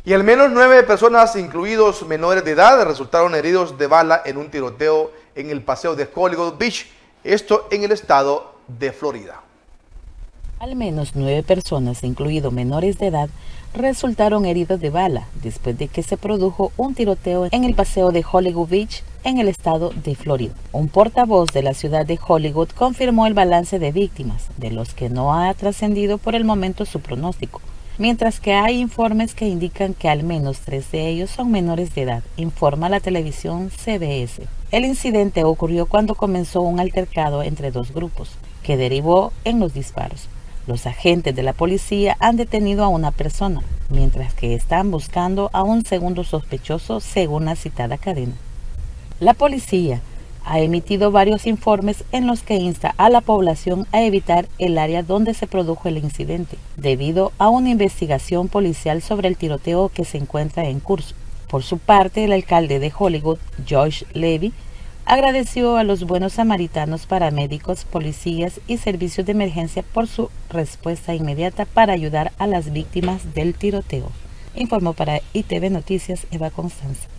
Y al menos 9 personas, incluidos menores de edad, resultaron heridos de bala en un tiroteo en el paseo de Hollywood Beach, esto en el estado de Florida. Al menos 9 personas, incluidos menores de edad, resultaron heridos de bala después de que se produjo un tiroteo en el paseo de Hollywood Beach en el estado de Florida. Un portavoz de la ciudad de Hollywood confirmó el balance de víctimas, de los que no ha trascendido por el momento su pronóstico, mientras que hay informes que indican que al menos 3 de ellos son menores de edad, informa la televisión CBS. El incidente ocurrió cuando comenzó un altercado entre dos grupos, que derivó en los disparos. Los agentes de la policía han detenido a una persona, mientras que están buscando a un segundo sospechoso según la citada cadena. La policía ha emitido varios informes en los que insta a la población a evitar el área donde se produjo el incidente, debido a una investigación policial sobre el tiroteo que se encuentra en curso. Por su parte, el alcalde de Hollywood, Josh Levy, agradeció a los buenos samaritanos, paramédicos, policías y servicios de emergencia por su respuesta inmediata para ayudar a las víctimas del tiroteo. Informó para ITV Noticias Eva Constanza.